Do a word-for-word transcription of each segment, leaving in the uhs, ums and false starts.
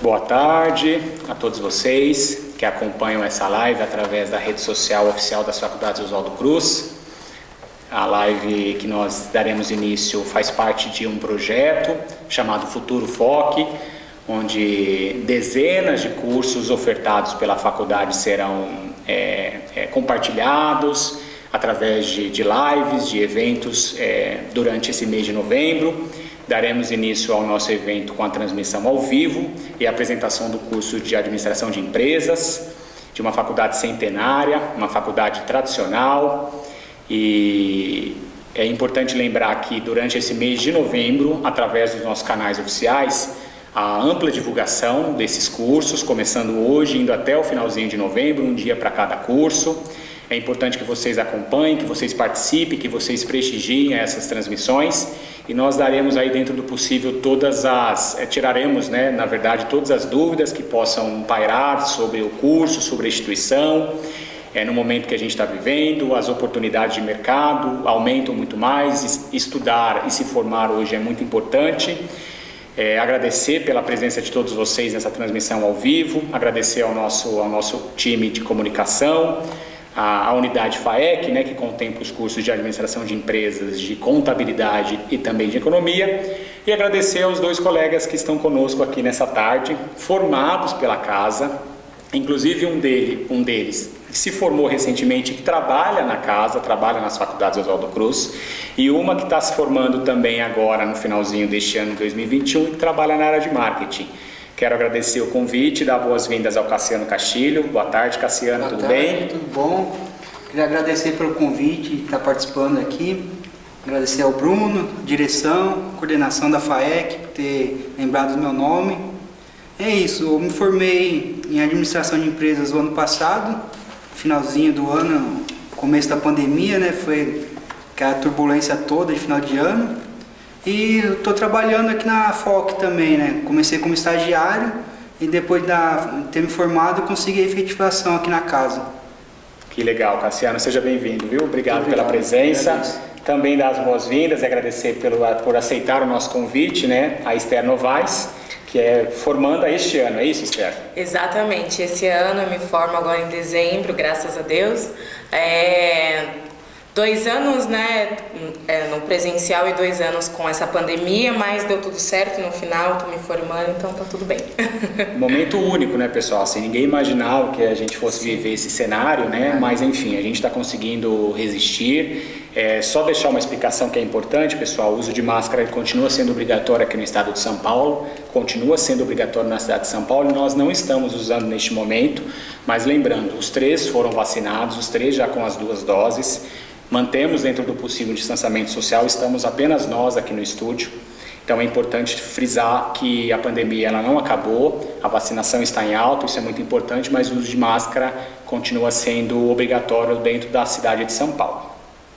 Boa tarde a todos vocês que acompanham essa live através da rede social oficial das Faculdades Oswaldo Cruz. A live que nós daremos início faz parte de um projeto chamado Futuro F O C, onde dezenas de cursos ofertados pela faculdade serão é, é, compartilhados através de, de lives, de eventos é, durante esse mês de novembro. Daremos início ao nosso evento com a transmissão ao vivo e a apresentação do curso de Administração de Empresas, de uma faculdade centenária, uma faculdade tradicional. E é importante lembrar que durante esse mês de novembro, através dos nossos canais oficiais, a ampla divulgação desses cursos, começando hoje, indo até o finalzinho de novembro, um dia para cada curso. É importante que vocês acompanhem, que vocês participem, que vocês prestigiem essas transmissões, e nós daremos aí dentro do possível todas as, é, tiraremos, né, na verdade, todas as dúvidas que possam pairar sobre o curso, sobre a instituição. É, no momento que a gente está vivendo, as oportunidades de mercado aumentam muito mais, estudar e se formar hoje é muito importante. É, agradecer pela presença de todos vocês nessa transmissão ao vivo, agradecer ao nosso, ao nosso time de comunicação, a, a unidade F A E C, né, que contempla os cursos de administração de empresas, de contabilidade e também de economia, e agradecer aos dois colegas que estão conosco aqui nessa tarde, formados pela casa, inclusive um, dele, um deles que se formou recentemente, que trabalha na casa, trabalha nas faculdades Oswaldo Cruz, e uma que está se formando também agora no finalzinho deste ano, dois mil e vinte e um, que trabalha na área de marketing. Quero agradecer o convite e dar boas-vindas ao Cassiano Castilho. Boa tarde, Cassiano, Boa tudo tarde, bem? Tudo bom. Queria agradecer pelo convite de estar participando aqui. Agradecer ao Bruno, direção, coordenação da F A E C, por ter lembrado do meu nome. É isso, eu me formei em administração de empresas o ano passado, finalzinho do ano, começo da pandemia, né? Foi aquela turbulência toda de final de ano. E eu estou trabalhando aqui na F O C também, né? Comecei como estagiário e depois de ter me formado, eu consegui a efetivação aqui na casa. Que legal, Cassiano, seja bem-vindo, viu? Obrigado, obrigado pela presença. Agradeço. Também dar as boas-vindas e agradecer pelo, por aceitar o nosso convite, né? A Esther Novaes, que é formanda este ano, é isso, Esther? Exatamente, esse ano eu me formo agora em dezembro, graças a Deus. É, dois anos, né, é, no presencial e dois anos com essa pandemia, mas deu tudo certo no final, tô me formando, então tá tudo bem. Momento único, né, pessoal? Assim, ninguém imaginava que a gente fosse Sim. viver esse cenário, né? Mas enfim, a gente está conseguindo resistir. É, só deixar uma explicação que é importante, pessoal, o uso de máscara continua sendo obrigatório aqui no estado de São Paulo, continua sendo obrigatório na cidade de São Paulo, e nós não estamos usando neste momento, mas lembrando, os três foram vacinados, os três já com as duas doses, mantemos dentro do possível distanciamento social, estamos apenas nós aqui no estúdio, então é importante frisar que a pandemia ela não acabou, a vacinação está em alta, isso é muito importante, mas o uso de máscara continua sendo obrigatório dentro da cidade de São Paulo.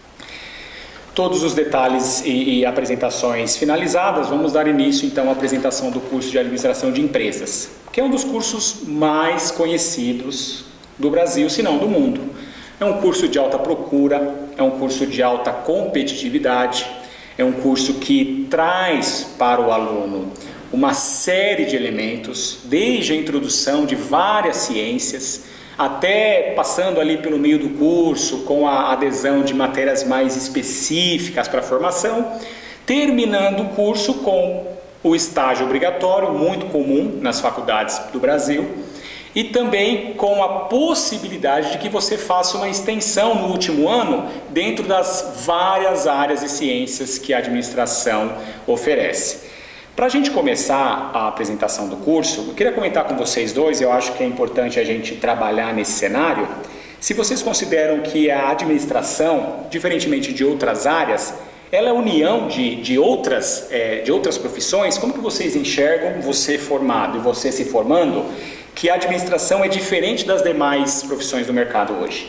Todos os detalhes e, e apresentações finalizadas, vamos dar início então à apresentação do curso de Administração de Empresas, que é um dos cursos mais conhecidos do Brasil, se não do mundo. É um curso de alta procura, é um curso de alta competitividade, é um curso que traz para o aluno uma série de elementos, desde a introdução de várias ciências, até passando ali pelo meio do curso, com a adesão de matérias mais específicas para a formação, terminando o curso com o estágio obrigatório, muito comum nas faculdades do Brasil, e também com a possibilidade de que você faça uma extensão no último ano dentro das várias áreas e ciências que a administração oferece. Para a gente começar a apresentação do curso, eu queria comentar com vocês dois, eu acho que é importante a gente trabalhar nesse cenário, se vocês consideram que a administração, diferentemente de outras áreas, ela é a união de, de, outras, é, de outras profissões, como que vocês enxergam, você formado e você se formando, que a administração é diferente das demais profissões do mercado hoje?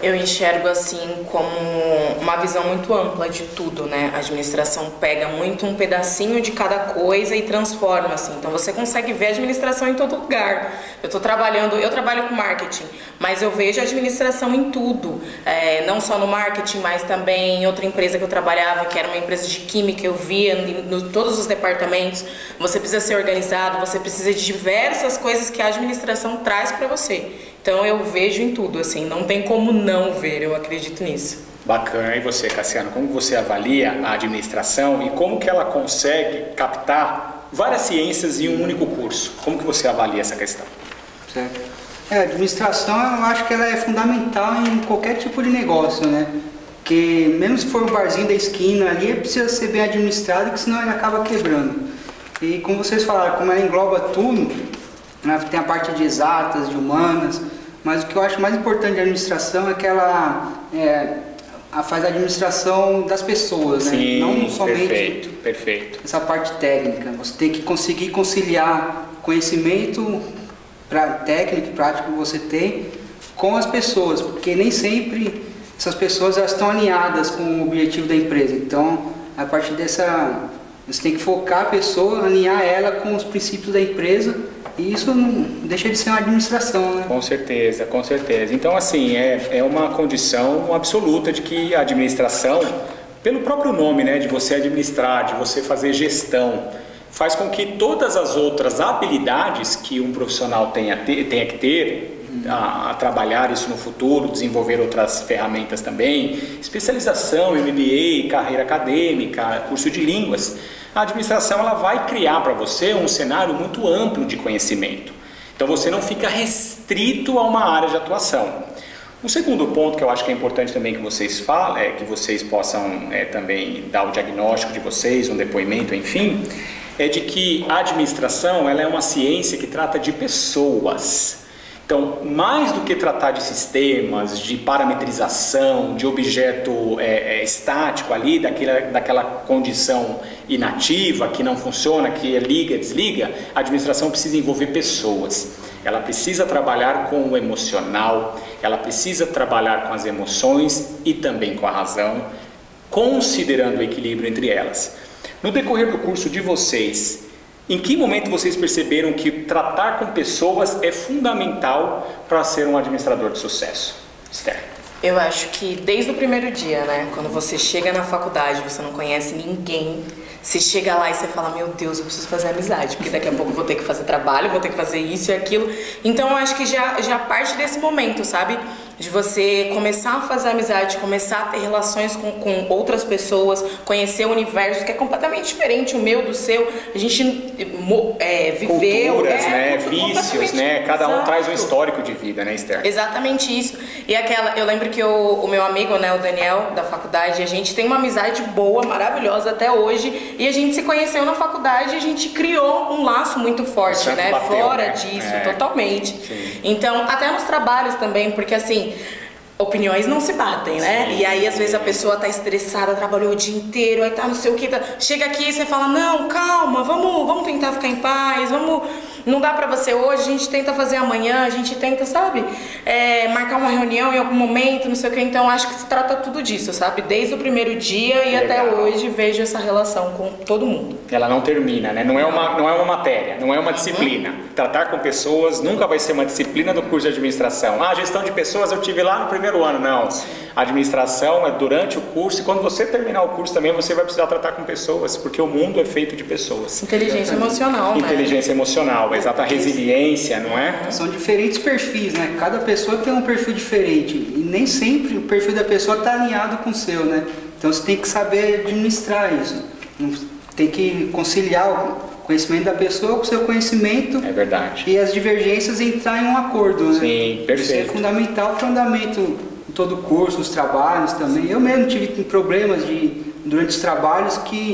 Eu enxergo assim como uma visão muito ampla de tudo, né? A administração pega muito um pedacinho de cada coisa e transforma, assim. Então você consegue ver a administração em todo lugar. Eu tô trabalhando, eu trabalho com marketing, mas eu vejo a administração em tudo. É, não só no marketing, mas também em outra empresa que eu trabalhava, que era uma empresa de química, eu via em todos os departamentos. Você precisa ser organizado, você precisa de diversas coisas que a administração traz para você. Então eu vejo em tudo, assim, não tem como não ver, eu acredito nisso. Bacana. E você, Cassiano, como você avalia a administração e como que ela consegue captar várias ciências em um único curso? Como que você avalia essa questão? Certo. É, a administração, eu acho que ela é fundamental em qualquer tipo de negócio, né? Porque mesmo se for um barzinho da esquina ali, precisa ser bem administrado, que senão ele acaba quebrando. E como vocês falaram, como ela engloba tudo, né, tem a parte de exatas, de humanas, mas o que eu acho mais importante de administração é que ela é, faz a administração das pessoas, Sim, né? Não somente perfeito, perfeito. essa parte técnica. Você tem que conseguir conciliar conhecimento pra, técnico e prático que você tem com as pessoas, porque nem sempre essas pessoas elas estão alinhadas com o objetivo da empresa. Então, a partir dessa, você tem que focar a pessoa, alinhar ela com os princípios da empresa. E isso não deixa de ser uma administração, né? Com certeza, com certeza. Então, assim, é, é uma condição absoluta de que a administração, pelo próprio nome, né, de você administrar, de você fazer gestão, faz com que todas as outras habilidades que um profissional tenha, tenha que ter, a, a trabalhar isso no futuro, desenvolver outras ferramentas também, especialização, M B A, carreira acadêmica, curso de línguas, a administração ela vai criar para você um cenário muito amplo de conhecimento. Então você não fica restrito a uma área de atuação. O segundo ponto que eu acho que é importante também que vocês falem, é que vocês possam é, também dar o diagnóstico de vocês, um depoimento, enfim, é de que a administração ela é uma ciência que trata de pessoas. Então, mais do que tratar de sistemas, de parametrização, de objeto é, é, estático ali, daquela, daquela condição inativa, que não funciona, que é liga, desliga, a administração precisa envolver pessoas. Ela precisa trabalhar com o emocional, ela precisa trabalhar com as emoções e também com a razão, considerando o equilíbrio entre elas. No decorrer do curso de vocês, em que momento vocês perceberam que tratar com pessoas é fundamental para ser um administrador de sucesso? Esther. Eu acho que desde o primeiro dia, né? Quando você chega na faculdade, você não conhece ninguém, você chega lá e você fala, meu Deus, eu preciso fazer amizade, porque daqui a pouco eu vou ter que fazer trabalho, vou ter que fazer isso e aquilo. Então eu acho que já, já parte desse momento, sabe? De você começar a fazer amizade, começar a ter relações com, com outras pessoas, conhecer o universo que é completamente diferente, o meu, do seu. A gente é, viveu... Culturas, é, né? Vícios, né? Cada um Exato. traz um histórico de vida, né, Esther? Exatamente isso. E aquela, eu lembro que o, o meu amigo, né, o Daniel, da faculdade, a gente tem uma amizade boa, maravilhosa até hoje, e a gente se conheceu na faculdade e a gente criou um laço muito forte, né? Bateu, Fora né? disso, É. totalmente. Sim. Então, até nos trabalhos também, porque assim, opiniões não se batem, né? Sim. E aí, às vezes, a pessoa tá estressada, trabalhou o dia inteiro, aí tá não sei o que, tá... chega aqui e você fala, não, calma, vamos, vamos tentar ficar em paz, vamos... Não dá pra você hoje, a gente tenta fazer amanhã, a gente tenta, sabe, é, marcar uma reunião em algum momento, não sei o que. Então acho que se trata tudo disso, sabe, desde o primeiro dia e Legal. até hoje vejo essa relação com todo mundo. Ela não termina, né? Não é uma, não é uma matéria, não é uma disciplina. Uhum. Tratar com pessoas nunca vai ser uma disciplina do curso de administração. Ah, gestão de pessoas eu tive lá no primeiro ano. Não. A administração é durante o curso e quando você terminar o curso também você vai precisar tratar com pessoas, porque o mundo é feito de pessoas. Inteligência emocional, né? Inteligência emocional, exata resiliência, não é? São diferentes perfis, né? Cada pessoa tem um perfil diferente e nem sempre o perfil da pessoa está alinhado com o seu, né? Então você tem que saber administrar isso. Tem que conciliar o conhecimento da pessoa com o seu conhecimento. É verdade. E as divergências entrar em um acordo, né? Sim, perfeito. Isso é fundamental para o andamento em todo o curso, os trabalhos também. Eu mesmo tive problemas de, durante os trabalhos que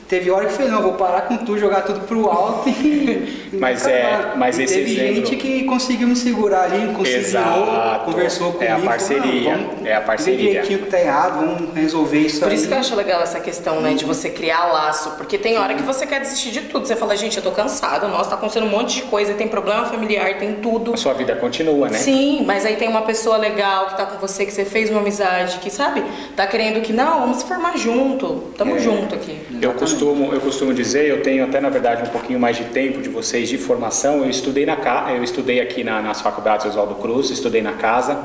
teve hora que eu falei, não, vou parar com tudo, jogar tudo pro alto e... mas é, mas e esse teve exemplo... gente que conseguiu me segurar ali, conseguiu, Exato. conversou comigo. É a parceria, falou, vamos é a parceria. ver direitinho que tá errado, vamos resolver isso Por aí. isso que eu acho legal essa questão, né, de você criar laço, porque tem hora que você quer desistir de tudo, você fala, gente, eu tô cansada, nossa, tá acontecendo um monte de coisa, tem problema familiar, tem tudo. A sua vida continua, né? Sim, mas aí tem uma pessoa legal que tá com você, que você fez uma amizade, que, sabe, tá querendo que, não, vamos se formar junto, tamo É. junto aqui. Eu costumo, eu costumo dizer, eu tenho até na verdade um pouquinho mais de tempo de vocês de formação. Eu estudei na eu estudei aqui na, nas faculdades Oswaldo Cruz, estudei na casa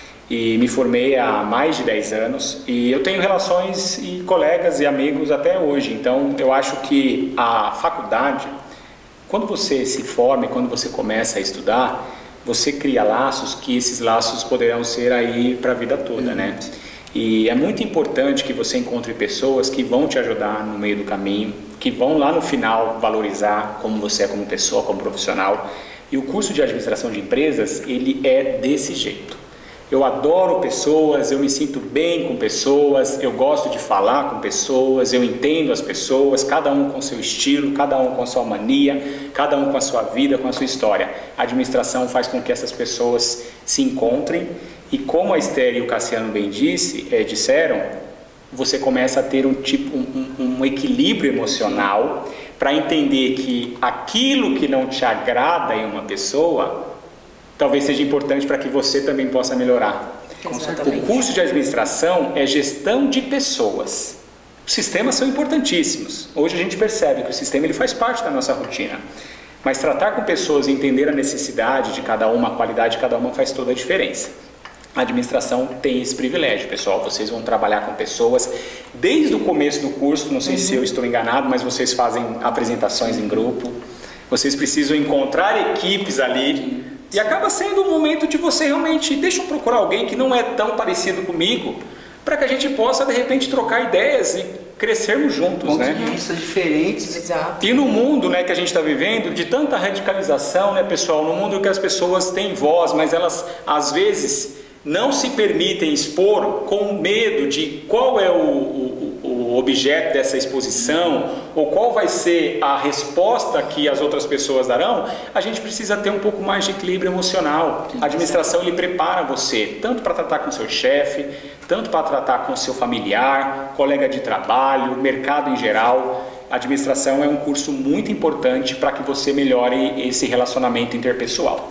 e me formei há mais de dez anos e eu tenho relações e colegas e amigos até hoje. Então eu acho que a faculdade, quando você se forma e quando você começa a estudar, você cria laços que esses laços poderão ser aí para a vida toda, né? E é muito importante que você encontre pessoas que vão te ajudar no meio do caminho, que vão lá no final valorizar como você é como pessoa, como profissional. E o curso de administração de empresas, ele é desse jeito. Eu adoro pessoas, eu me sinto bem com pessoas, eu gosto de falar com pessoas, eu entendo as pessoas, cada um com seu estilo, cada um com a sua mania, cada um com a sua vida, com a sua história. A administração faz com que essas pessoas se encontrem e, como a Esther e o Cassiano bem disse, é, disseram, você começa a ter um, tipo, um, um equilíbrio emocional para entender que aquilo que não te agrada em uma pessoa talvez seja importante para que você também possa melhorar. Exatamente. O curso de administração é gestão de pessoas. Os sistemas são importantíssimos. Hoje a gente percebe que o sistema ele faz parte da nossa rotina. Mas tratar com pessoas e entender a necessidade de cada uma, a qualidade de cada uma faz toda a diferença. A administração tem esse privilégio, pessoal. Vocês vão trabalhar com pessoas desde o começo do curso. Não sei uhum. se eu estou enganado, mas vocês fazem apresentações em grupo. Vocês precisam encontrar equipes ali. E acaba sendo um momento de você realmente, deixa eu procurar alguém que não é tão parecido comigo, para que a gente possa de repente trocar ideias e crescermos juntos, pontos né? de vista diferentes. Exato. E no mundo, né, que a gente está vivendo, de tanta radicalização, né, pessoal, no mundo que as pessoas têm voz, mas elas às vezes não se permitem expor com medo de qual é o, o, o objeto dessa exposição ou qual vai ser a resposta que as outras pessoas darão. A gente precisa ter um pouco mais de equilíbrio emocional. A administração ele prepara você tanto para tratar com seu chefe, tanto para tratar com seu familiar, colega de trabalho, mercado em geral. A administração é um curso muito importante para que você melhore esse relacionamento interpessoal.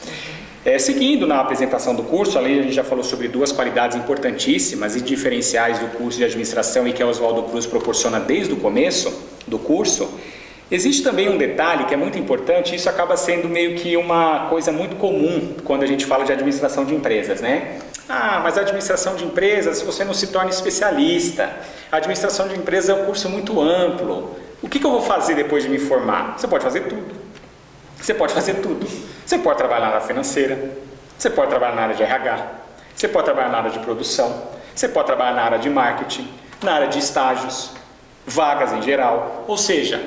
É, seguindo na apresentação do curso, além a gente já falou sobre duas qualidades importantíssimas e diferenciais do curso de administração e que a Oswaldo Cruz proporciona desde o começo do curso, existe também um detalhe que é muito importante. Isso acaba sendo meio que uma coisa muito comum quando a gente fala de administração de empresas, né? Ah, mas a administração de empresas, você não se torna especialista. A administração de empresas é um curso muito amplo. O que, que eu vou fazer depois de me formar? Você pode fazer tudo. Você pode fazer tudo. Você pode trabalhar na área financeira, você pode trabalhar na área de R H, você pode trabalhar na área de produção, você pode trabalhar na área de marketing, na área de estágios, vagas em geral, ou seja,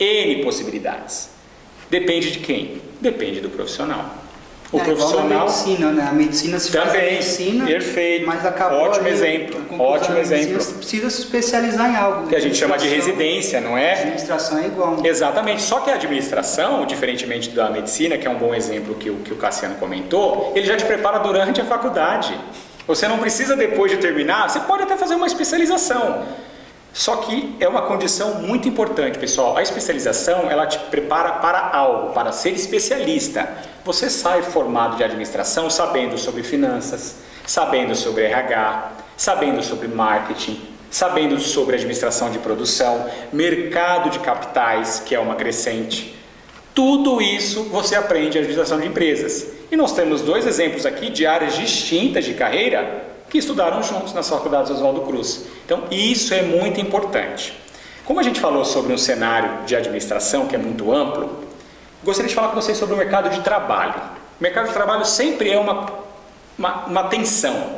N possibilidades. Depende de quem? Depende do profissional. O é, profissional... igual a medicina, né? A medicina se faz a também, medicina, perfeito, mas acabou ótimo ali, exemplo, a ótimo exemplo. Você precisa se especializar em algo. Que a gente chama de residência, não é? A administração é igual. Exatamente, só que a administração, diferentemente da medicina, que é um bom exemplo que o, que o Cassiano comentou, ele já te prepara durante a faculdade. Você não precisa depois de terminar, você pode até fazer uma especialização. Só que é uma condição muito importante, pessoal. A especialização, ela te prepara para algo, para ser especialista. Você sai formado de administração sabendo sobre finanças, sabendo sobre R H, sabendo sobre marketing, sabendo sobre administração de produção, mercado de capitais, que é uma crescente. Tudo isso você aprende em administração de empresas. E nós temos dois exemplos aqui de áreas distintas de carreira que estudaram juntos nas faculdades Oswaldo Cruz. Então, isso é muito importante. Como a gente falou sobre um cenário de administração que é muito amplo, gostaria de falar com vocês sobre o mercado de trabalho. O mercado de trabalho sempre é uma, uma, uma tensão.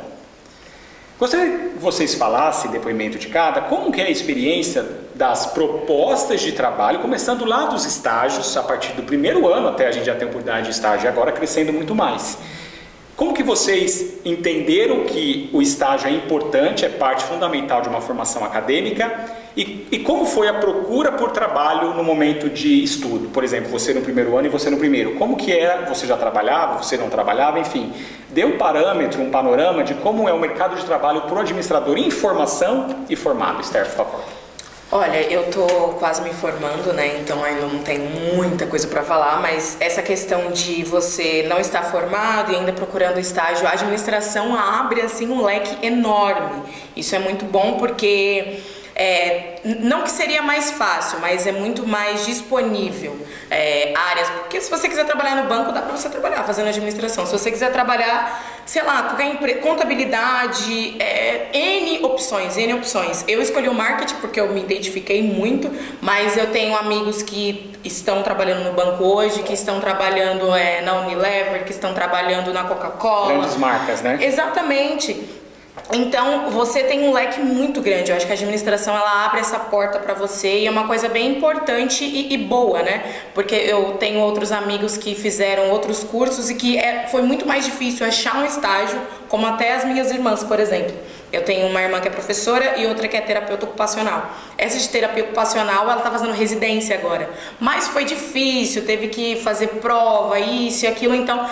Gostaria que vocês falassem, depoimento de cada, como que é a experiência das propostas de trabalho, começando lá dos estágios, a partir do primeiro ano, até a gente já tem oportunidade de estágio, agora crescendo muito mais. Como que vocês entenderam que o estágio é importante, é parte fundamental de uma formação acadêmica E, e como foi a procura por trabalho no momento de estudo? Por exemplo, você no primeiro ano e você no primeiro. Como que era? Você já trabalhava? Você não trabalhava? Enfim, dê um parâmetro, um panorama de como é o mercado de trabalho para o administrador em formação e formado. Esther, por favor. Olha, eu tô quase me formando, né? Então ainda não tenho muita coisa para falar, mas essa questão de você não estar formado e ainda procurando estágio, a administração abre assim um leque enorme. Isso é muito bom porque É, não que seria mais fácil, mas é muito mais disponível é, áreas, porque se você quiser trabalhar no banco, dá para você trabalhar fazendo administração. Se você quiser trabalhar, sei lá, qualquer empre... contabilidade, é, N opções, N opções. Eu escolhi o marketing porque eu me identifiquei muito, mas eu tenho amigos que estão trabalhando no banco hoje, que estão trabalhando é, na Unilever, que estão trabalhando na Coca-Cola. Grandes marcas, né? Exatamente. Então, você tem um leque muito grande. Eu acho que a administração, ela abre essa porta para você e é uma coisa bem importante e, e boa, né? Porque eu tenho outros amigos que fizeram outros cursos e que é, foi muito mais difícil achar um estágio, como até as minhas irmãs, por exemplo. Eu tenho uma irmã que é professora e outra que é terapeuta ocupacional. Essa de terapia ocupacional, ela tá fazendo residência agora. Mas foi difícil, teve que fazer prova, isso e aquilo. Então,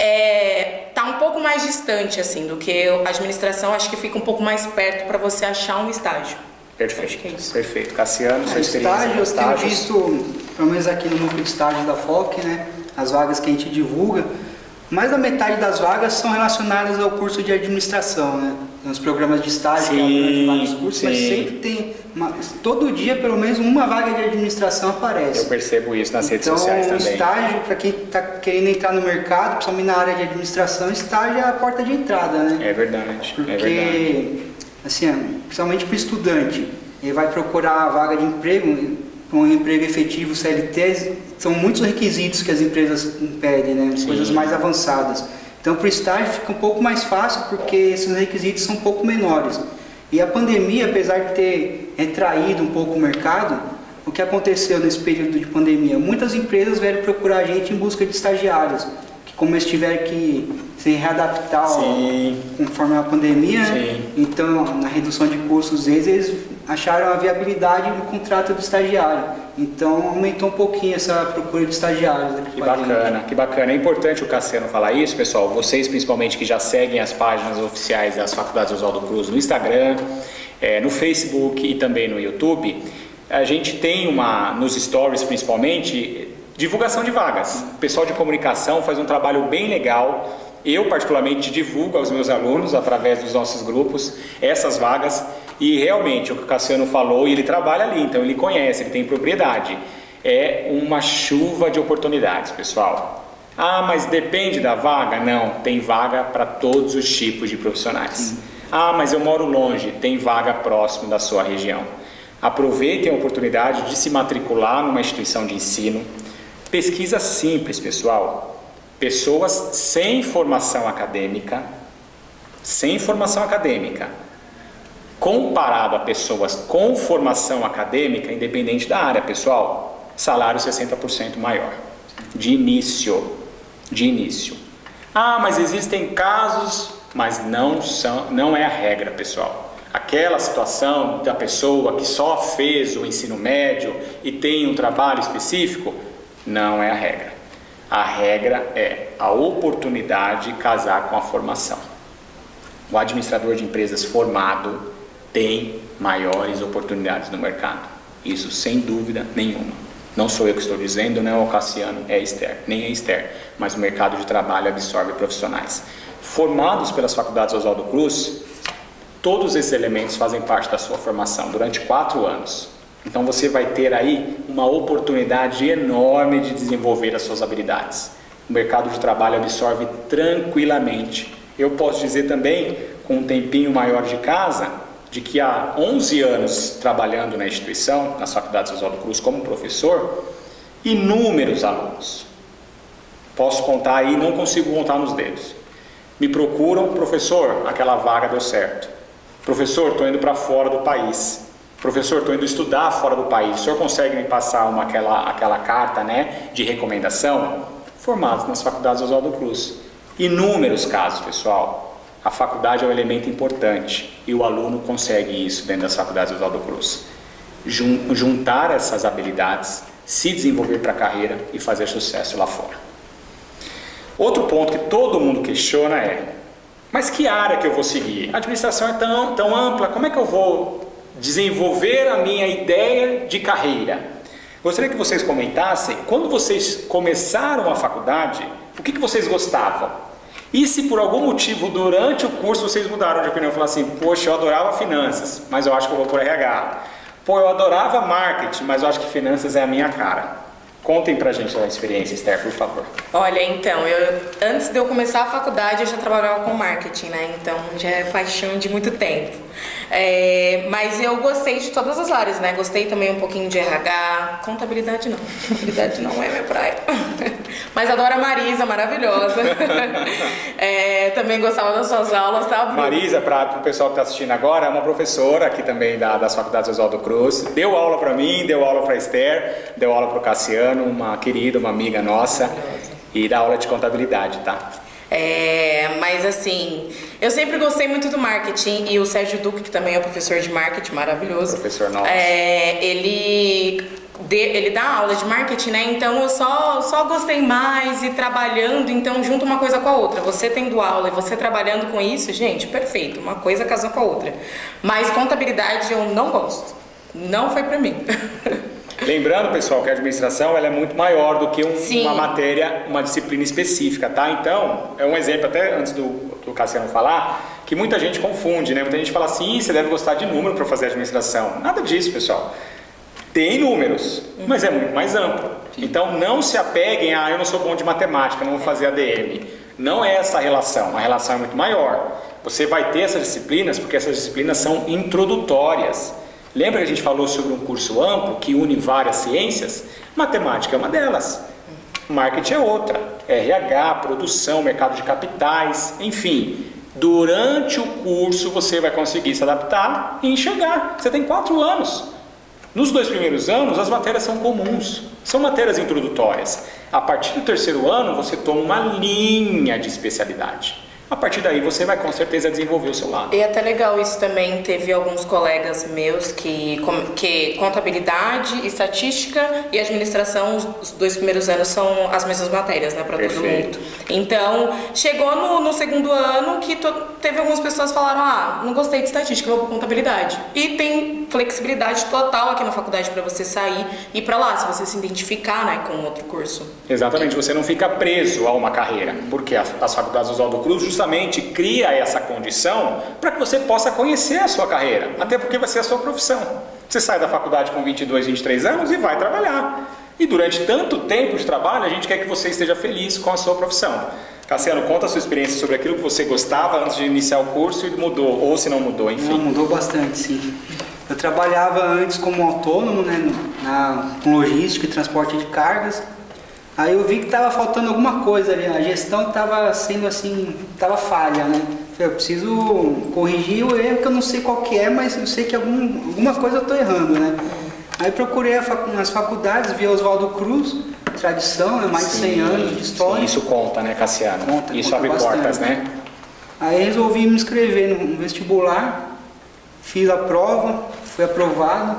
é, tá um pouco mais distante, assim, do que a administração. Acho que fica um pouco mais perto para você achar um estágio. Perfeito, acho que é isso. Perfeito. Cassiano, sua é, experiência estágio, eu tenho visto, pelo menos aqui no núcleo de estágio da F O C, né, as vagas que a gente divulga, mais da metade das vagas são relacionadas ao curso de administração, né? Nos programas de estágio, sim, que vários cursos, sim. mas sempre tem, uma, todo dia pelo menos uma vaga de administração aparece. Eu percebo isso nas redes então, sociais também. Então, estágio, para quem está querendo entrar no mercado, principalmente na área de administração, estágio é a porta de entrada, né? É verdade, Porque, é verdade. assim, principalmente para o estudante, ele vai procurar a vaga de emprego, um emprego efetivo, C L T, são muitos requisitos que as empresas pedem, né? Coisas mais avançadas. Então, para o estágio fica um pouco mais fácil, porque esses requisitos são um pouco menores. E a pandemia, apesar de ter retraído um pouco o mercado, o que aconteceu nesse período de pandemia? Muitas empresas vieram procurar a gente em busca de estagiários, que como eles tiveram que se readaptar Sim. conforme a pandemia, Sim. né? Então, na redução de custos deles, eles acharam a viabilidade do contrato do estagiário. Então, aumentou um pouquinho essa procura de estagiários. Que bacana, que bacana. É importante o Cassiano falar isso, pessoal. Vocês, principalmente, que já seguem as páginas oficiais das Faculdades Oswaldo Cruz no Instagram, é, no Facebook e também no YouTube, a gente tem uma, nos stories principalmente, divulgação de vagas. O pessoal de comunicação faz um trabalho bem legal. Eu, particularmente, divulgo aos meus alunos, através dos nossos grupos, essas vagas. E realmente, o que o Cassiano falou, e ele trabalha ali, então ele conhece, ele tem propriedade. É uma chuva de oportunidades, pessoal. Ah, mas depende da vaga? Não, tem vaga para todos os tipos de profissionais. Ah, mas eu moro longe, tem vaga próximo da sua região. Aproveitem a oportunidade de se matricular numa instituição de ensino. Pesquisa simples, pessoal. Pessoas sem formação acadêmica, sem formação acadêmica, comparado a pessoas com formação acadêmica, independente da área, pessoal, salário sessenta por cento maior, de início, de início. Ah, mas existem casos, mas não, são, não é a regra, pessoal. Aquela situação da pessoa que só fez o ensino médio e tem um trabalho específico, não é a regra. A regra é a oportunidade de casar com a formação. O administrador de empresas formado tem maiores oportunidades no mercado. Isso sem dúvida nenhuma. Não sou eu que estou dizendo, não é o Cassiano, é a Esther, nem a Esther, mas o mercado de trabalho absorve profissionais. Formados pelas faculdades Oswaldo Cruz, todos esses elementos fazem parte da sua formação durante quatro anos. Então você vai ter aí uma oportunidade enorme de desenvolver as suas habilidades. O mercado de trabalho absorve tranquilamente. Eu posso dizer também, com um tempinho maior de casa, de que há onze anos trabalhando na instituição, nas faculdades Oswaldo Cruz como professor, inúmeros alunos. Posso contar aí, não consigo contar nos dedos. Me procuram, professor, aquela vaga deu certo. Professor, estou indo para fora do país. Professor, estou indo estudar fora do país. O senhor consegue me passar uma, aquela, aquela carta, né, de recomendação? Formados nas faculdades Oswaldo Cruz. Inúmeros casos, pessoal. A faculdade é um elemento importante e o aluno consegue isso dentro das faculdades Oswaldo Cruz. jun, juntar essas habilidades, se desenvolver para a carreira e fazer sucesso lá fora. Outro ponto que todo mundo questiona é: mas que área que eu vou seguir? A administração é tão, tão ampla, como é que eu vou desenvolver a minha ideia de carreira? Gostaria que vocês comentassem, quando vocês começaram a faculdade, o que, que vocês gostavam? E se por algum motivo durante o curso vocês mudaram de opinião, falaram assim: poxa, eu adorava finanças, mas eu acho que eu vou por R H. Pô, eu adorava marketing, mas eu acho que finanças é a minha cara. Contem pra gente a experiência, Esther, por favor. Olha, então, eu, antes de eu começar a faculdade, eu já trabalhava com marketing, né? Então, já é paixão de muito tempo. É, mas eu gostei de todas as áreas, né? Gostei também um pouquinho de R H, contabilidade não. Contabilidade não é minha praia. Mas adoro a Marisa, maravilhosa. É, também gostava das suas aulas, tá? Marisa, para o pessoal que está assistindo agora, é uma professora aqui também da, das faculdades Oswaldo Cruz. Deu aula para mim, deu aula para Esther, deu aula para o Cassiano, uma querida, uma amiga nossa, e dá aula de contabilidade, tá? É, mas assim, eu sempre gostei muito do marketing, e o Sérgio Duque, que também é professor de marketing, maravilhoso. Professor nosso. É, ele, de, ele dá aula de marketing, né? Então eu só, só gostei mais, e trabalhando, então junto uma coisa com a outra. Você tendo aula e você trabalhando com isso, gente, perfeito, uma coisa casou com a outra. Mas contabilidade eu não gosto, não foi pra mim. Lembrando, pessoal, que a administração ela é muito maior do que um, uma matéria, uma disciplina específica, tá? Então, é um exemplo, até antes do, do Cassiano falar, que muita gente confunde, né? Muita gente fala assim: você deve gostar de número para fazer administração. Nada disso, pessoal. Tem números, mas é muito mais amplo. Então, não se apeguem a: eu não sou bom de matemática, não vou fazer A D M. Não é essa a relação, a relação é muito maior. Você vai ter essas disciplinas porque essas disciplinas são introdutórias. Lembra que a gente falou sobre um curso amplo que une várias ciências? Matemática é uma delas, marketing é outra, R H, produção, mercado de capitais, enfim. Durante o curso você vai conseguir se adaptar e enxergar. Você tem quatro anos. Nos dois primeiros anos as matérias são comuns, são matérias introdutórias. A partir do terceiro ano você toma uma linha de especialidade. A partir daí você vai com certeza desenvolver o seu lado. E é até legal isso também, teve alguns colegas meus que, que contabilidade, estatística e administração, os dois primeiros anos são as mesmas matérias, né, para todo mundo. Então, chegou no, no segundo ano que to, teve algumas pessoas que falaram: ah, não gostei de estatística, vou para contabilidade. E tem flexibilidade total aqui na faculdade para você sair e ir para lá, se você se identificar, né, com outro curso. Exatamente, você não fica preso a uma carreira, porque as faculdades Oswaldo Cruz justamente cria essa condição para que você possa conhecer a sua carreira, até porque vai ser a sua profissão. Você sai da faculdade com vinte e dois, vinte e três anos e vai trabalhar. E durante tanto tempo de trabalho, a gente quer que você esteja feliz com a sua profissão. Cassiano, conta a sua experiência sobre aquilo que você gostava antes de iniciar o curso e mudou, ou se não mudou, enfim. Não, mudou bastante, sim. Eu trabalhava antes como autônomo, né, na, com logística e transporte de cargas. Aí eu vi que estava faltando alguma coisa ali, a gestão estava sendo assim, estava falha, né? Eu preciso corrigir o erro que eu não sei qual que é, mas eu sei que algum, alguma coisa eu estou errando, né? Aí procurei fac, nas faculdades, vi Oswaldo Cruz, tradição, né? Mais de cem anos de história. Sim, isso conta, né, Cassiano? Conta, isso conta abre bastante. portas, né? Aí resolvi me inscrever no vestibular, fiz a prova, fui aprovado,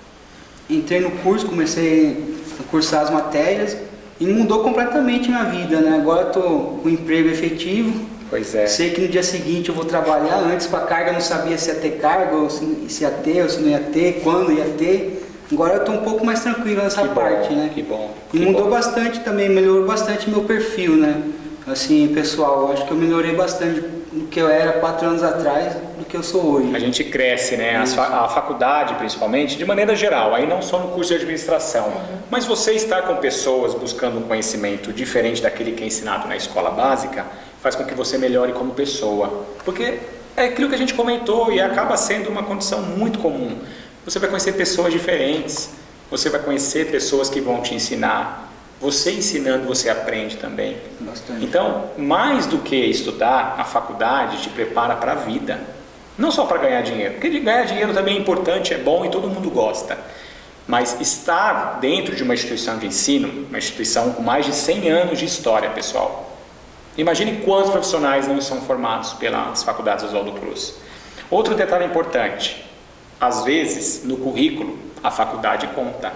entrei no curso, comecei a cursar as matérias. E mudou completamente minha vida, né? Agora eu tô com um emprego efetivo. Pois é. Sei que no dia seguinte eu vou trabalhar. Antes com a carga eu não sabia se ia ter carga, ou se, se ia ter, ou se não ia ter, quando ia ter. Agora eu tô um pouco mais tranquilo nessa que parte, bom, né? Que bom. E que mudou bom. bastante também, melhorou bastante meu perfil, né? Assim, pessoal, acho que eu melhorei bastante do que eu era quatro anos atrás, do que eu sou hoje. A gente cresce, né? A faculdade, principalmente, de maneira geral, aí não só no curso de administração, uhum. Mas você estar com pessoas buscando um conhecimento diferente daquele que é ensinado na escola básica, faz com que você melhore como pessoa. Porque é aquilo que a gente comentou e acaba sendo uma condição muito comum. Você vai conhecer pessoas diferentes, você vai conhecer pessoas que vão te ensinar. Você ensinando, você aprende também. Bastante. Então, mais do que estudar, a faculdade te prepara para a vida. Não só para ganhar dinheiro, porque ganhar dinheiro também é importante, é bom e todo mundo gosta. Mas estar dentro de uma instituição de ensino, uma instituição com mais de cem anos de história, pessoal. Imagine quantos profissionais não são formados pelas faculdades Oswaldo Cruz. Outro detalhe importante, às vezes no currículo, a faculdade conta.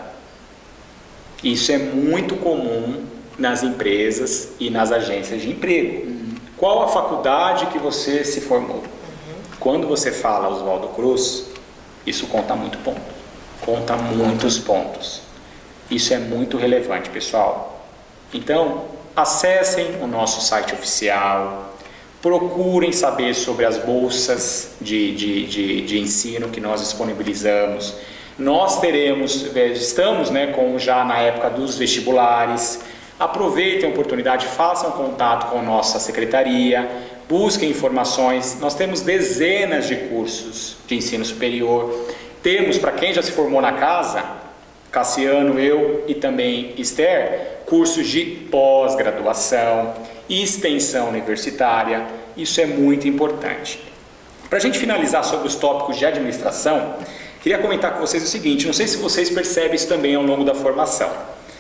Isso é muito comum nas empresas e nas agências de emprego. Uhum. Qual a faculdade que você se formou? Uhum. Quando você fala Oswaldo Cruz, isso conta muito ponto. Conta muitos pontos. Isso é muito relevante, pessoal. Então, acessem o nosso site oficial, procurem saber sobre as bolsas de, de, de, de ensino que nós disponibilizamos. Nós teremos, estamos né, com, já na época dos vestibulares. Aproveitem a oportunidade, façam contato com nossa secretaria, busquem informações. Nós temos dezenas de cursos de ensino superior. Temos, para quem já se formou na casa, Cassiano, eu e também Esther, cursos de pós-graduação, extensão universitária. Isso é muito importante. Para a gente finalizar sobre os tópicos de administração, queria comentar com vocês o seguinte, não sei se vocês percebem isso também ao longo da formação.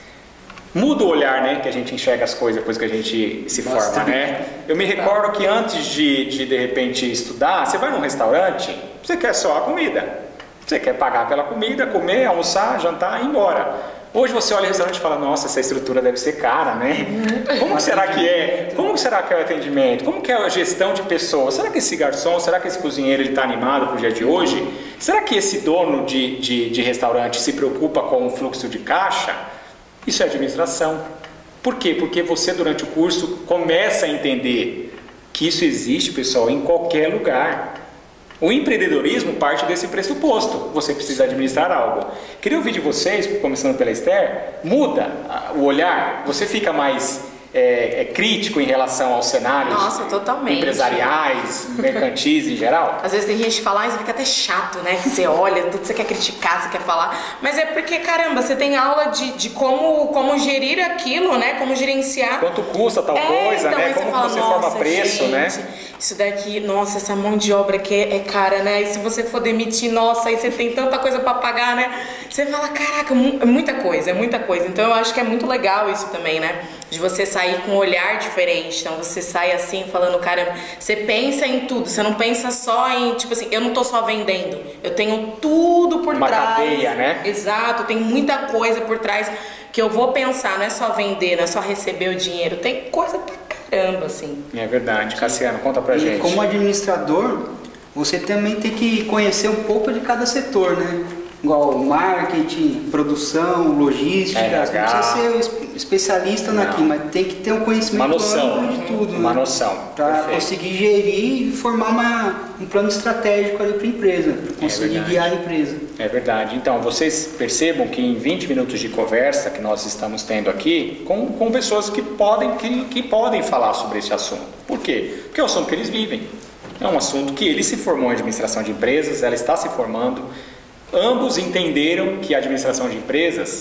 Muda o olhar, né, que a gente enxerga as coisas depois que a gente se Bastante. forma, né? Eu me recordo que antes de, de, de repente, estudar, você vai num restaurante, você quer só a comida. Você quer pagar pela comida, comer, almoçar, jantar e ir embora. Hoje você olha o restaurante e fala, nossa, essa estrutura deve ser cara, né? Como que será que é? Como que será que é o atendimento? Como que é a gestão de pessoas? Será que esse garçom, será que esse cozinheiro está animado para o dia de hoje? Será que esse dono de, de, de restaurante se preocupa com o fluxo de caixa? Isso é administração. Por quê? Porque você, durante o curso, começa a entender que isso existe, pessoal, em qualquer lugar. O empreendedorismo parte desse pressuposto. Você precisa administrar algo. Queria ouvir de vocês, começando pela Esther, muda o olhar? Você fica mais é, é, crítico em relação aos cenários Nossa, totalmente. empresariais, mercantis em geral? Às vezes tem gente que fala, ah, isso fica até chato, né? Que você olha, tudo você quer criticar, você quer falar. Mas é porque, caramba, você tem aula de, de como, como gerir aquilo, né? Como gerenciar. Quanto custa tal é, coisa, então, né? Como você, fala, você forma preço, gente, né? Isso daqui, nossa, essa mão de obra aqui é, é cara, né? E se você for demitir, nossa, aí você tem tanta coisa pra pagar, né? Você fala, caraca, é muita coisa, é muita coisa. Então eu acho que é muito legal isso também, né? De você sair com um olhar diferente. Então você sai assim, falando, caramba, você pensa em tudo. Você não pensa só em, tipo assim, eu não tô só vendendo. Eu tenho tudo por Uma trás. Uma cadeia, né? Exato, tem muita coisa por trás que eu vou pensar. Não é só vender, não é só receber o dinheiro. Tem coisa pra caramba, assim. É verdade. Cassiano, conta pra e gente. Como administrador, você também tem que conhecer um pouco de cada setor, né? Igual marketing, produção, logística. É, você não precisa ser especialista não. naquilo, mas tem que ter um conhecimento amplo de tudo. Uma né? noção. Para conseguir gerir e formar uma, um plano estratégico ali para a empresa, para conseguir é guiar a empresa. É verdade. Então, vocês percebam que em vinte minutos de conversa que nós estamos tendo aqui, com, com pessoas que podem, que, que podem falar sobre esse assunto. Por quê? Porque é o assunto que eles vivem. É um assunto que ele se formou em administração de empresas, ela está se formando. Ambos entenderam que a administração de empresas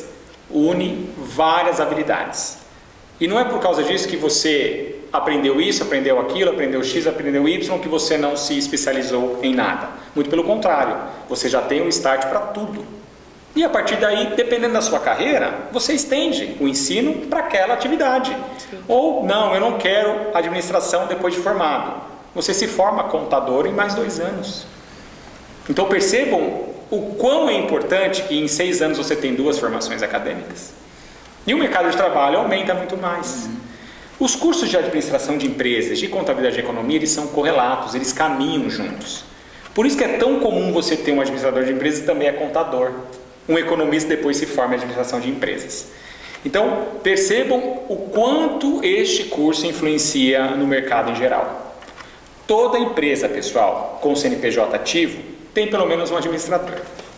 une várias habilidades. E não é por causa disso que você aprendeu isso, aprendeu aquilo, aprendeu X, aprendeu Y, que você não se especializou em nada. Muito pelo contrário, você já tem um start para tudo. E a partir daí, dependendo da sua carreira, você estende o ensino para aquela atividade. Sim. Ou, não, eu não quero administração depois de formado. Você se forma contador em mais dois anos. Então percebam o quão é importante que em seis anos você tem duas formações acadêmicas. E o mercado de trabalho aumenta muito mais. Uhum. Os cursos de administração de empresas, de contabilidade e economia, eles são correlatos, eles caminham juntos. Por isso que é tão comum você ter um administrador de empresas e também é contador. Um economista depois se forma em administração de empresas. Então, percebam o quanto este curso influencia no mercado em geral. Toda empresa, pessoal, com C N P J ativo, tem pelo menos um administrador.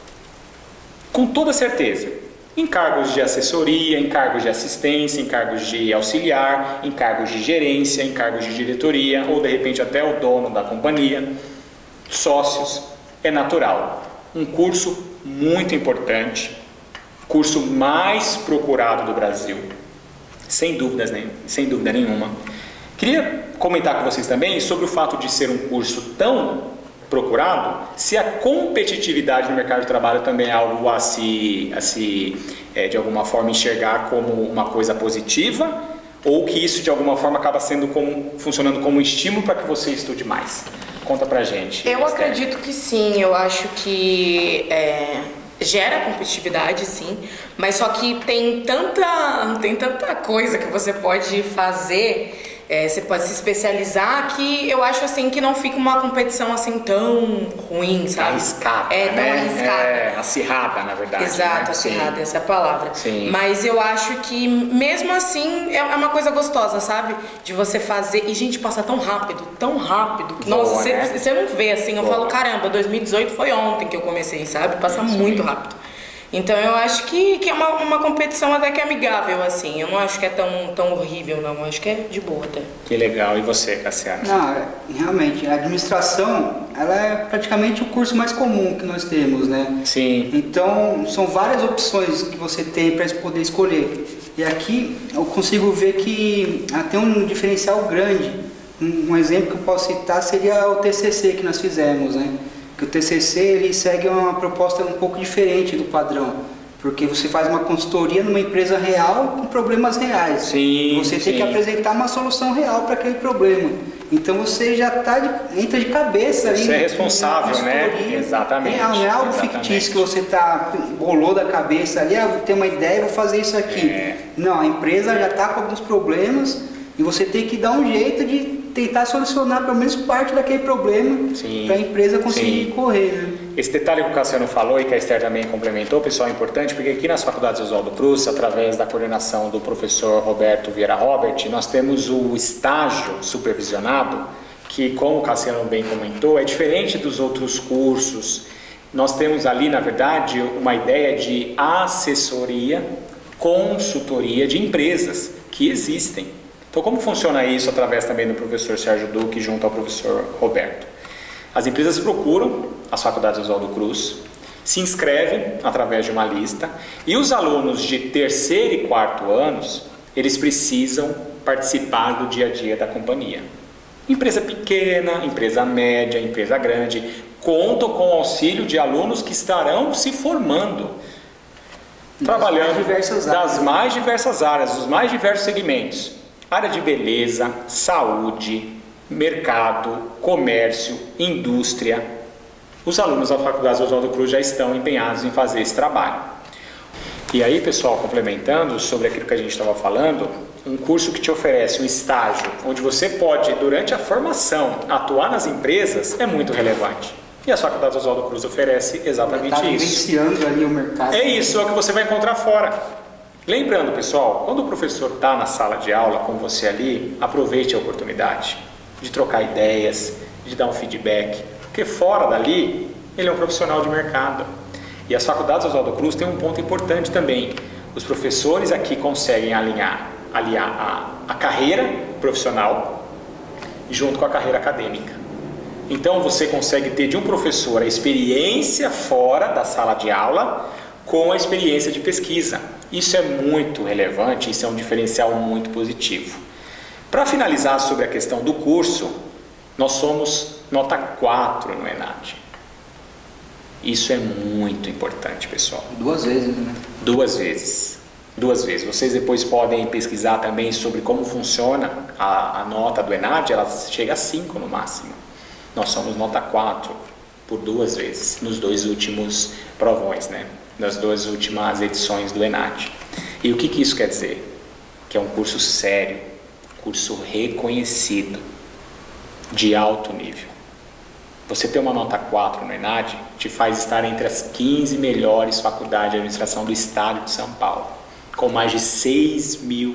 Com toda certeza. Em cargos de assessoria, em cargos de assistência, em cargos de auxiliar, em cargos de gerência, em cargos de diretoria, ou de repente até o dono da companhia, sócios, é natural. Um curso muito importante, curso mais procurado do Brasil, sem dúvidas, né? Sem dúvida nenhuma. Queria comentar com vocês também sobre o fato de ser um curso tão procurado, se a competitividade no mercado de trabalho também é algo a se, a se é, de alguma forma enxergar como uma coisa positiva, ou que isso de alguma forma acaba sendo como, funcionando como um estímulo para que você estude mais. Conta pra gente. Eu Esther. acredito que sim, eu acho que é, gera competitividade, sim, mas só que tem tanta, tem tanta coisa que você pode fazer, é, você pode se especializar, que eu acho assim que não fica uma competição assim tão ruim, sabe? Arriscada, é, tão né? arriscada. É, acirrada, na verdade. Exato, né? acirrada, Sim. essa é a palavra. Sim. Mas eu acho que mesmo assim é uma coisa gostosa, sabe? De você fazer, e gente, passa tão rápido, tão rápido. Que, Boa, nossa, você, né? você não vê assim, eu Boa. falo, caramba, dois mil e dezoito foi ontem que eu comecei, sabe? Passa Isso muito aí. rápido. Então eu acho que, que é uma, uma competição até que amigável, assim. Eu não acho que é tão, tão horrível, não. Eu acho que é de boa até. Que legal. E você, Cassiano? Não, é, realmente, a administração, ela é praticamente o curso mais comum que nós temos, né? Sim. Então, são várias opções que você tem para poder escolher. E aqui eu consigo ver que ah, tem um diferencial grande. Um, um exemplo que eu posso citar seria o T C C que nós fizemos, né? Que o T C C ele segue uma proposta um pouco diferente do padrão, porque você faz uma consultoria numa empresa real com problemas reais. Sim, você tem sim. que apresentar uma solução real para aquele problema. Então você já tá de, entra de cabeça ali. Você é responsável, né? consultoria Exatamente. Real, não é algo exatamente. fictício que você tá bolou da cabeça ali, ah, vou ter uma ideia, vou fazer isso aqui. É. Não, a empresa já está com alguns problemas e você tem que dar um jeito de tentar solucionar pelo menos parte daquele problema para a empresa conseguir sim. correr. Né? Esse detalhe que o Cassiano falou e que a Esther também complementou, pessoal, é importante, porque aqui nas faculdades Oswaldo Cruz, através da coordenação do professor Roberto Vieira Robert, nós temos o estágio supervisionado, que, como o Cassiano bem comentou, é diferente dos outros cursos. Nós temos ali, na verdade, uma ideia de assessoria, consultoria de empresas que existem. Então, como funciona isso através também do professor Sérgio Duque junto ao professor Roberto? As empresas procuram as faculdades Oswaldo Cruz, se inscrevem através de uma lista e os alunos de terceiro e quarto anos, eles precisam participar do dia a dia da companhia. Empresa pequena, empresa média, empresa grande, contam com o auxílio de alunos que estarão se formando, trabalhando mais diversas das áreas. mais diversas áreas, dos mais diversos segmentos. Área de beleza, saúde, mercado, comércio, indústria. Os alunos da Faculdade Oswaldo Cruz já estão empenhados em fazer esse trabalho. E aí, pessoal, complementando sobre aquilo que a gente estava falando, um curso que te oferece um estágio onde você pode, durante a formação, atuar nas empresas, é muito relevante. E a Faculdade Oswaldo Cruz oferece exatamente Tá isso. vivenciando ali o mercado. É isso, é o que você vai encontrar fora. Lembrando, pessoal, quando o professor está na sala de aula com você ali, aproveite a oportunidade de trocar ideias, de dar um feedback, porque fora dali, ele é um profissional de mercado. E as faculdades Oswaldo Cruz têm um ponto importante também. Os professores aqui conseguem alinhar, aliar a, a carreira profissional junto com a carreira acadêmica. Então você consegue ter de um professor a experiência fora da sala de aula com a experiência de pesquisa. Isso é muito relevante, isso é um diferencial muito positivo. Para finalizar sobre a questão do curso, nós somos nota quatro no ENAD. Isso é muito importante, pessoal. Duas vezes, né? Duas vezes. Duas vezes. Vocês depois podem pesquisar também sobre como funciona a, a nota do ENAD, ela chega a cinco no máximo. Nós somos nota quatro por duas vezes, nos dois últimos provões, né? Nas duas últimas edições do ENAD. E o que, que isso quer dizer? Que é um curso sério, curso reconhecido, de alto nível. Você ter uma nota quatro no ENAD te faz estar entre as quinze melhores faculdades de administração do estado de São Paulo, com mais de seis mil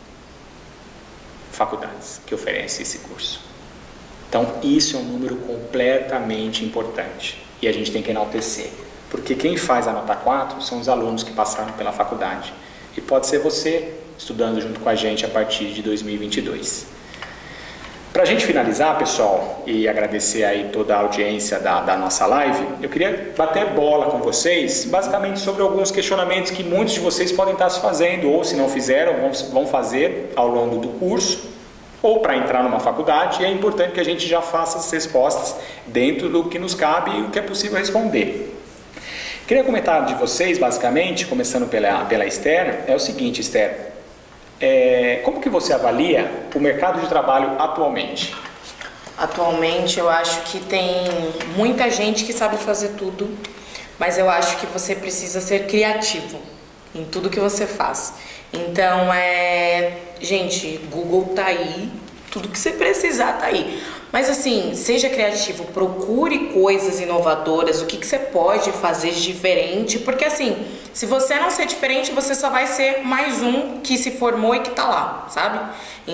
faculdades que oferecem esse curso. Então, isso é um número completamente importante e a gente tem que enaltecer. Porque quem faz a nota quatro são os alunos que passaram pela faculdade. E pode ser você estudando junto com a gente a partir de dois mil e vinte e dois. Para a gente finalizar, pessoal, e agradecer aí toda a audiência da, da nossa live, eu queria bater bola com vocês, basicamente sobre alguns questionamentos que muitos de vocês podem estar se fazendo, ou se não fizeram, vão, vão fazer ao longo do curso, ou para entrar numa faculdade, e é importante que a gente já faça as respostas dentro do que nos cabe e o que é possível responder. Queria comentar de vocês, basicamente, começando pela, pela Esther, é o seguinte, Esther, é, como que você avalia o mercado de trabalho atualmente? Atualmente eu acho que tem muita gente que sabe fazer tudo, mas eu acho que você precisa ser criativo em tudo que você faz. Então, é... gente, Google tá aí, tudo que você precisar tá aí. Mas assim, seja criativo, procure coisas inovadoras, o que, que você pode fazer de diferente, porque assim, se você não ser diferente, você só vai ser mais um que se formou e que tá lá, sabe?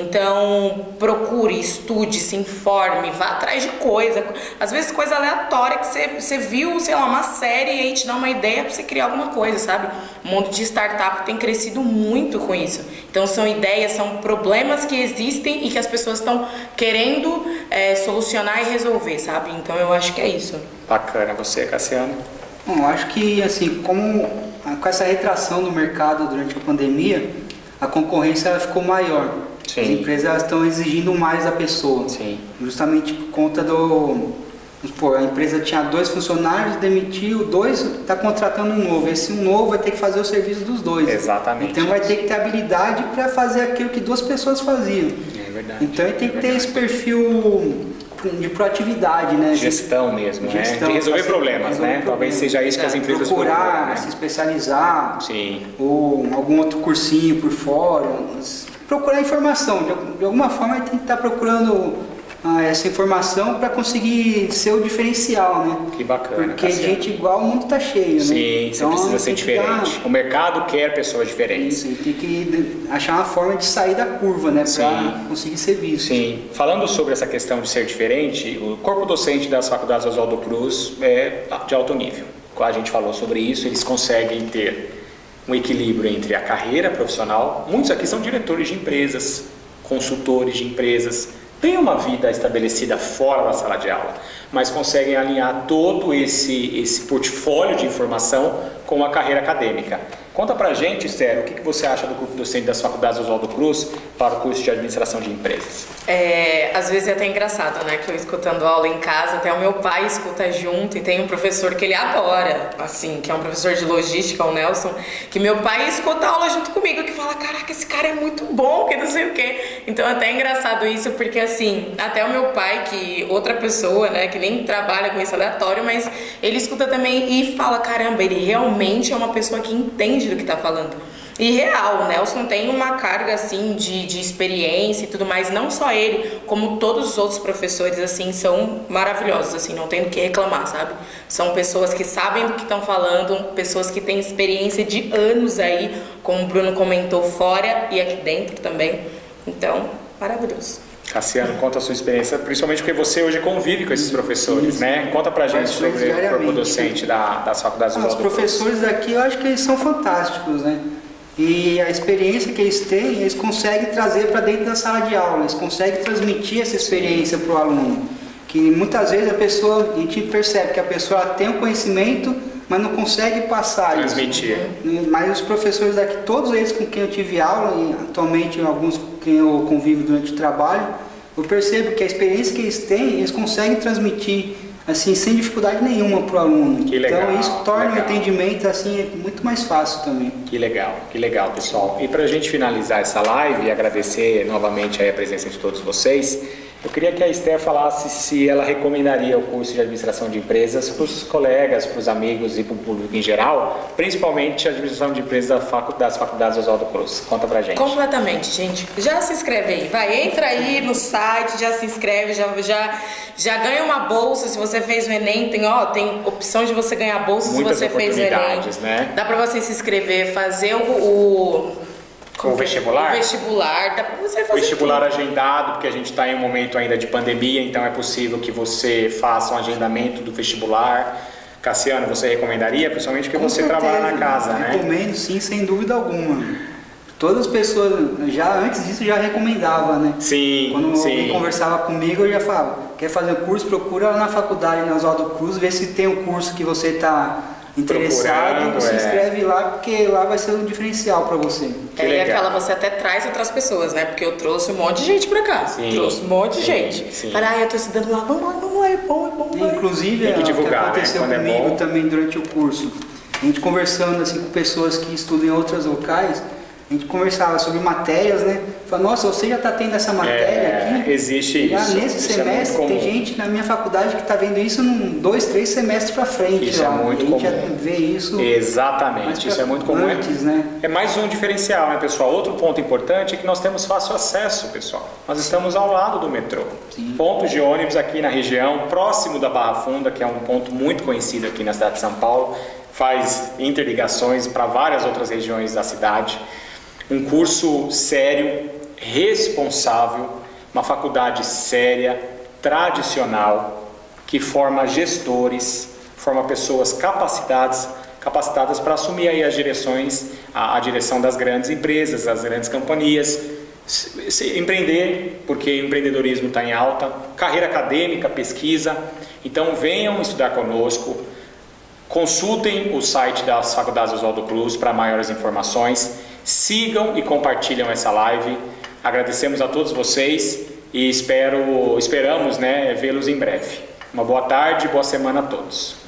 Então, procure, estude, se informe, vá atrás de coisa, às vezes coisa aleatória que você, você viu, sei lá, uma série e aí te dá uma ideia pra você criar alguma coisa, sabe? O mundo de startup tem crescido muito com isso. Então, são ideias, são problemas que existem e que as pessoas estão querendo é, solucionar e resolver, sabe? Então, eu acho que é isso. Bacana. Você, Cassiano? Bom, eu acho que, assim, como com essa retração do mercado durante a pandemia, a concorrência ela ficou maior. Sim. As empresas estão exigindo mais da pessoa. Sim. Justamente por conta do... Pô, a empresa tinha dois funcionários, demitiu, dois, está contratando um novo. Esse um novo vai ter que fazer o serviço dos dois. Exatamente. Então vai ter que ter habilidade para fazer aquilo que duas pessoas faziam. É verdade. Então ele tem é que ter esse perfil de proatividade, né? Gestão mesmo, Gestão, né? De resolver fazer, problemas, resolver né? problemas. Talvez seja isso que as empresas procurar, procuram, né? se especializar. Sim. Ou algum outro cursinho por fora. Procurar informação. De, de alguma forma ele tem que estar procurando ah, essa informação para conseguir ser o diferencial, né? Que bacana. Porque gente igual o mundo está cheio, sim, né? Sim, então, você precisa ser diferente. Dar... O mercado quer pessoas diferentes. Isso, tem que achar uma forma de sair da curva, né? Para conseguir ser visto. Sim. Falando sobre essa questão de ser diferente, o corpo docente das faculdades Oswaldo Cruz é de alto nível. A gente falou sobre isso, eles conseguem ter um equilíbrio entre a carreira profissional. Muitos aqui são diretores de empresas, consultores de empresas, têm uma vida estabelecida fora da sala de aula, mas conseguem alinhar todo esse, esse portfólio de informação com a carreira acadêmica. Conta pra gente, Esther, o que você acha do grupo docente das faculdades Oswaldo Cruz para o curso de administração de empresas? É, às vezes é até engraçado, né, que eu escutando aula em casa, até o meu pai escuta junto e tem um professor que ele adora, assim, que é um professor de logística, o Nelson, que meu pai escuta aula junto comigo, que fala, caraca, esse cara é muito bom, que não sei o quê. Então é até engraçado isso, porque assim, até o meu pai, que outra pessoa, né, que nem trabalha com isso aleatório, mas ele escuta também e fala, caramba, ele realmente é uma pessoa que entende do que está falando. E real, o Nelson tem uma carga assim de, de experiência e tudo mais, não só ele, como todos os outros professores assim são maravilhosos, assim, não tem do que reclamar, sabe? São pessoas que sabem do que estão falando, pessoas que têm experiência de anos aí, como o Bruno comentou, fora e aqui dentro também. Então, maravilhoso. Cassiano, conta a sua experiência, principalmente porque você hoje convive com esses professores, isso, né? Conta pra gente sobre o corpo docente da, das faculdades ah, do Os professores daqui, eu acho que eles são fantásticos, né? E a experiência que eles têm, eles conseguem trazer para dentro da sala de aula, eles conseguem transmitir essa experiência para o aluno. Que muitas vezes a pessoa, a gente percebe que a pessoa tem o conhecimento, mas não consegue passar transmitir. Isso. Mas os professores daqui, todos eles com quem eu tive aula, e atualmente alguns com quem eu convivo durante o trabalho, eu percebo que a experiência que eles têm, eles conseguem transmitir assim, sem dificuldade nenhuma para o aluno. Que legal, então isso torna legal. o entendimento assim, muito mais fácil também. Que legal, que legal, pessoal. E para a gente finalizar essa live e agradecer novamente aí a presença de todos vocês, eu queria que a Esther falasse se ela recomendaria o curso de administração de empresas para os colegas, para os amigos e para o público em geral, principalmente a administração de empresas das faculdades Oswaldo Cruz. Conta pra gente. Completamente, gente. Já se inscreve aí, vai, entra aí no site, já se inscreve, já, já, já ganha uma bolsa. Se você fez o Enem, tem, ó, tem opção de você ganhar bolsa. Muitas se você fez o Enem. Né? Dá pra você se inscrever, fazer o... o Com o vestibular? O vestibular, dá pra você fazer vestibular tudo. agendado, porque a gente está em um momento ainda de pandemia, então é possível que você faça um agendamento do vestibular. Cassiano, você recomendaria? Principalmente porque Com você certeza, trabalha na casa, né? Recomendo, sim, sem dúvida alguma. Todas as pessoas, já antes disso, já recomendava, né? Sim, Quando sim. alguém conversava comigo, eu já falava, quer fazer um curso, procura lá na faculdade, na Oswaldo Cruz, vê se tem um curso que você está interessado, se inscreve é. lá, porque lá vai ser um diferencial para você. Que é, e aquela você até traz outras pessoas, né? Porque eu trouxe um monte de gente pra cá. Sim, trouxe um monte de sim, gente. Sim. Falei, ah, eu tô estudando lá, vamos lá, vamos lá, é bom, é bom. É. Inclusive, tem que divulgar, o que aconteceu né? comigo é bom. também durante o curso, a gente conversando assim com pessoas que estudam em outros locais, a gente conversava sobre matérias, né? Fala, nossa, você já está tendo essa matéria é, aqui? Existe já isso. Nesse isso semestre, é tem gente na minha faculdade que está vendo isso num dois, três semestres para frente. Isso ó. é muito e a gente comum. já vê isso. Exatamente, isso é muito comum. Antes, né? É mais um diferencial, né, pessoal? Outro ponto importante é que nós temos fácil acesso, pessoal. Nós estamos ao lado do metrô. Sim. Pontos de ônibus aqui na região, próximo da Barra Funda, que é um ponto muito conhecido aqui na cidade de São Paulo, faz interligações para várias outras regiões da cidade. Um curso sério, responsável, uma faculdade séria, tradicional, que forma gestores, forma pessoas capacitadas, capacitadas para assumir aí as direções, a, a direção das grandes empresas, das grandes companhias, se, se, empreender, porque o empreendedorismo está em alta, carreira acadêmica, pesquisa. Então venham estudar conosco, consultem o site das Faculdades Oswaldo Cruz para maiores informações, sigam e compartilham essa live. Agradecemos a todos vocês e espero, esperamos né, vê-los em breve. Uma boa tarde, boa semana a todos.